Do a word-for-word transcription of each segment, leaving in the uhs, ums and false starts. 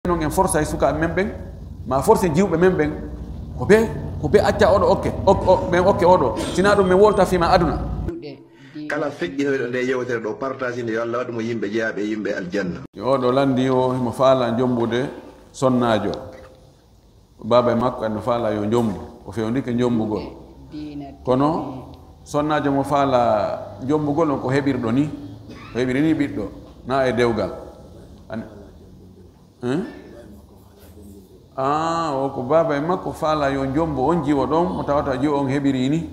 non en force ay suka men ben ma force jiwbe men ben ko be ko be acca odo okke o men okke odo sina dum men wolta fi ma aduna kala feƴƴino ɗo nde yewtere ɗo partage nde yo Allah waɗmo yimɓe jeeyaɓe yimɓe aljanna yo ɗo landi o mo faala jombude sonnajo baba e makko en no faala yo jombu o fewndike jombugol kono sonnajo mo faala jombugol on ko heɓirɗo ni ko heɓiri ni ɓiɗɗo na e dewgal hein ah o ko baba e makko faala yo jombu on jiwo ɗon mo tawata jiwo on heɓiri ni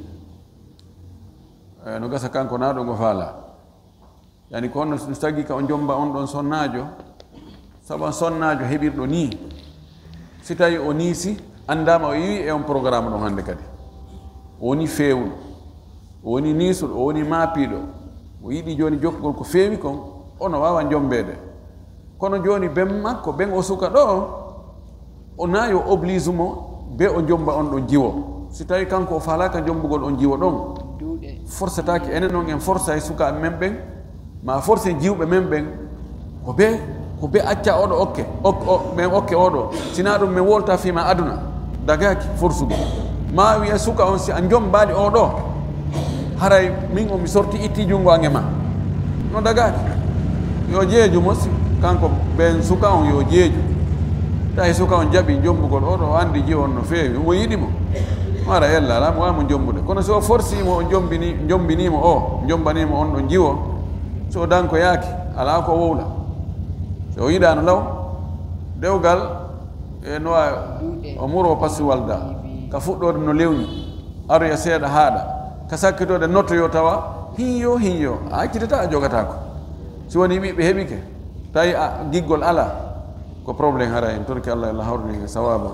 no gasa kanko naɗo ngo faala yani ko on tagi ka on jomba on ɗon sonnajo sabu sonnajo heɓirɗo ni si tawi o niisi andama o yiwi e on programme ɗon hannde kadi o woni fewɗo o woni niisuɗo o woni maapiɗo o yiɗi joni jokkugol ko feewi kon ono wawa jombede kono joni ben makko ben o suka ɗo o nayi o oblige mo be o jomba on ɗon jiwo si tawi kanko o faalaka jombugol on jiwo ɗon force taki enen noon en force ay suka men ɓen ma force jiwɓe men ɓen ko be ko be acca oɗo okke ok men okke oɗo sina ɗum min wolta fima aduna dagaki forsugo ma wiya suka on si a jombaɗi oɗo haray min o mi sorti itti jungo ange ma no dagaki yo jeeju mo si kanko ɓen suka on yo jeeju tawi suka on jaaɓi jombugol oɗo o andi jiwo on no feewi mo yiɗimo mara ella ala mo wamo jombude kono so forcimo o jombini jombinimo o jombanimo on ɗon jiwo so danko yaaki ala ko wowla so o yiɗano law dewgal e no o muro passi walda ka fuɗɗode no lewni aroya seeɗa haaɗa ka sakkitode nottoyo tawa hinyo hinyo a accitata a jogata ko si woni ɓiɓɓe heɓike tawi a giggol ala ko probléme hara en torki allah allah hawrni sawaba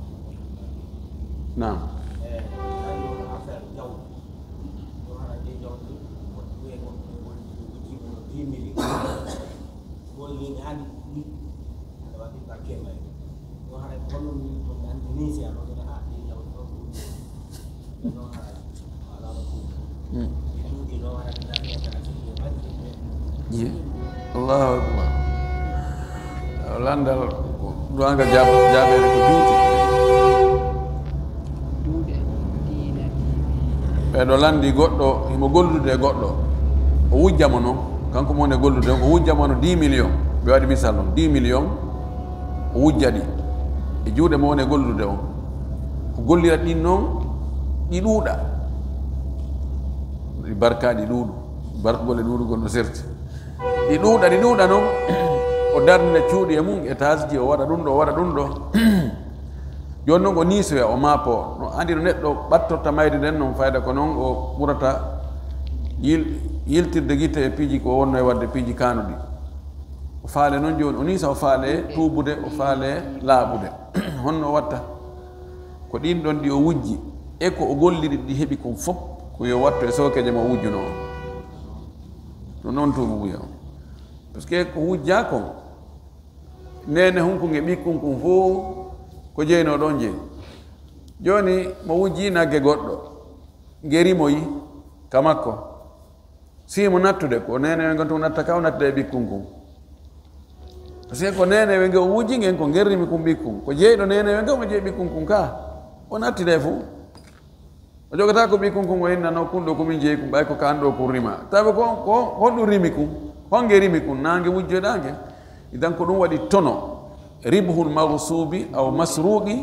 nam Allahu Akbar landal duanga jab jabere ko juuti ɓeɗo landi goɗɗo himo gollude e goɗɗo o wujjamo noon kanko mo woni gollude o wujjamo no dix millions ɓe waɗi misal noon dix millions o wujjaɗi e juuɗe mo woni gollude on ko gollirat ɗin noon ɗi ɗuuɗa ɗi barka ɗi ɗuuɗu barkugol e ɗuuɗugol no serti ɗi ɗuuɗa ɗi ɗuuɗa noon o darnina cuuɗi e mum étage ji o waɗa ɗum ɗo o waɗa ɗum ɗo joni noon o niisoya o maapo no andi no neɗɗo ɓattorta mayde nden noon fayda ko noon o ɓurata yil yiltirde guitte e piiji ko wonno e wadde piiji kanuɗi o faale noon joni o niisa o faale tuubude o faale laaɓude honno o watta ko ɗin ɗon ɗi o wujji e ko o golliri ɗi heeɓi kon fof ko yo wattu e sokeje mo wujjuno o no noon tuubu wiya o par ce que ko wujja kon nene hunkun e ɓikkun kun fof ko jeyno ɗon jeeyi joni mo wujji nagge goɗɗo gerimo yi ka makko simo nattude ko nenewe ngon tun natta ka o nattude e ɓikkun kun par ce que ko nenewe nge o wujji ngen ko gerrimi kum ɓikkun ko jeyɗo nenewe nge omo jeeyi ɓikkun kun ka o nattide fo o jogata ko ɓikkun kun o innano kun ɗo komin jeeyi kum ɓay ko kan ɗo kun rima tawi ko ko honɗum rimi kun honge rimi kun nange wujjoɗange idan ko ɗum waɗi tono ribhul maghsubi aw masruqi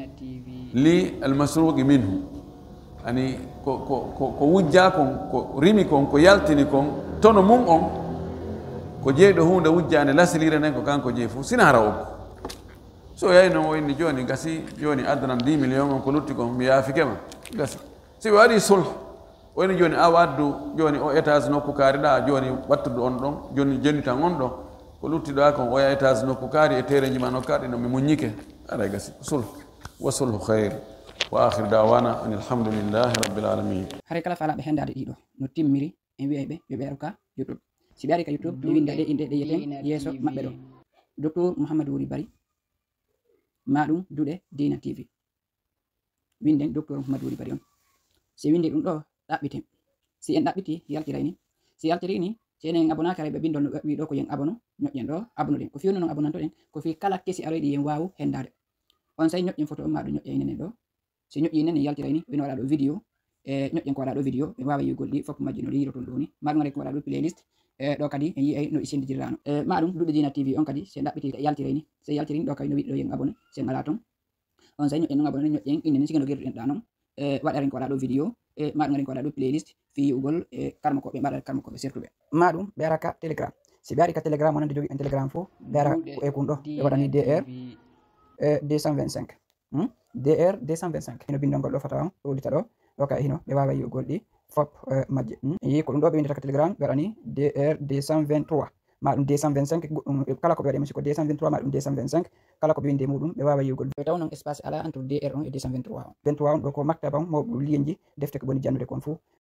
li al masruqi minhu ani ko ko ko ko wujja kon ko rimi kon ko yaltini kon tono mum on ko jeyɗo hunde wujjane lasilire nden ko kanko jeeyi fof sina hara okko so yayi noon o inni joni gasi joni addanan dix millions on ko lutti kon mi yaafikema gasi si ɓe waɗi sulh o inni joni a waddu joni o étage nokku kaariɗa joni wattude on ɗon joni joni tan on ɗon ko luttiɗa kon oya étage nokku kaari e tereji ma nokkaɗi no mi muññike aɗa gasi sulh wa sulhu hayre wa akhir dawana an alhamdulillahi rabbil alamin hare kala faalaɓe hendade ɗiɗo no timmiri en wiyaɓe yo ɓe aru ka youtube si ɓe ari ka youtube mi winda ɗe inde ɗe yiyeten yeeso maɓɓe ɗo docteur mouhamadou wuri bari maɗum duuɗe dina tv winden docteur mouhamadou wuri bari on si windi ɗum ɗo ɗaɓɓiten si en ɗaɓɓiti yaltiray ni si yaltiri ni senen abona kare be bindon wi do ko yen abono ñoƴƴen do abono den ko fiwno non abonanto den ko fi kala kesi aroydi yen wawu hendade on say ñoƴƴen photo ma do ñoƴƴe nenen do si ñoƴƴi nenen yaltira ni ɓe wala do vidéo e ñoƴƴen ko wala do vidéo ɓe wawa yugol ɗi fop majji no yiro ton ɗo ni maɗum rek ko wala do playlist e ɗo kadi en yi no sendidirano e maɗum Duɗe Dina T V on kadi se ɗaɓɓiti yaltira ni se yaltiri ɗo kadi no wiɗo yen abonné sen ala ton on say ñoƴƴen non abonné ñoƴƴen inen sigeno gerɗen ɗa non e waɗaren ko wala do vidéo e maɗum aren ko wala do playlist fi yugol e karma ko ɓe mbaɗa karma ko ɓe sertuɓe maɗum ɓe ara ka telegram si ɓe ari ka telegram wonande jogi en telegram fo ɓe ara e kun ɗo ɓe waɗani dr deux cent vingt-cinq dr deux cent vingt-cinq ino bindol ngol ɗo fata on ɗowlita ɗo ɗo ka hino ɓe wawa yugol ɗi fop majje yi ko ɗum ɗo ɓe windata ka telegram ɓe waɗani dr deux cent vingt-trois maɗum deux cent vingt-cinq kala ko ɓe waɗi musi ko deux cent vingt-trois maɗum deux cent vingt-cinq kala ko ɓe winde muɗum ɓe wawa yugol ɓe taw non espace ala entre dr on e deux cent vingt-trois on vingt-trois on ɗo ko maktaba on mawɓe lienji defte ko boni jannude kon fou